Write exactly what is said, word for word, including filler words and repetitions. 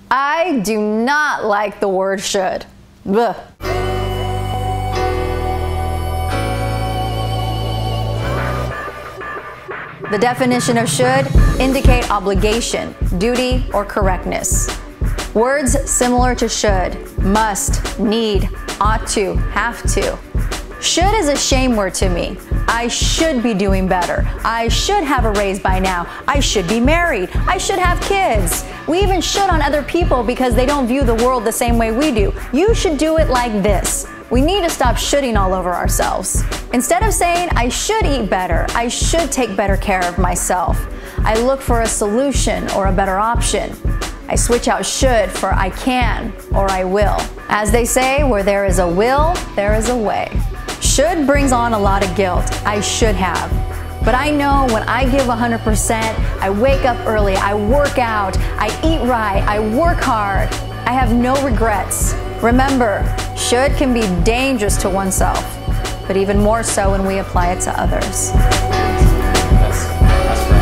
I do not like the word should. Ugh. The definition of should indicate obligation, duty, or correctness. Words similar to should, must, need, ought to, have to. Should is a shame word to me. I should be doing better. I should have a raise by now. I should be married. I should have kids. We even should on other people because they don't view the world the same way we do. You should do it like this. We need to stop shoulding all over ourselves. Instead of saying, I should eat better, I should take better care of myself, I look for a solution or a better option. I switch out should for I can or I will. As they say, where there is a will, there is a way. Should brings on a lot of guilt. I should have. But I know when I give one hundred percent, I wake up early, I work out, I eat right, I work hard, I have no regrets. Remember, should can be dangerous to oneself, but even more so when we apply it to others. That's, that's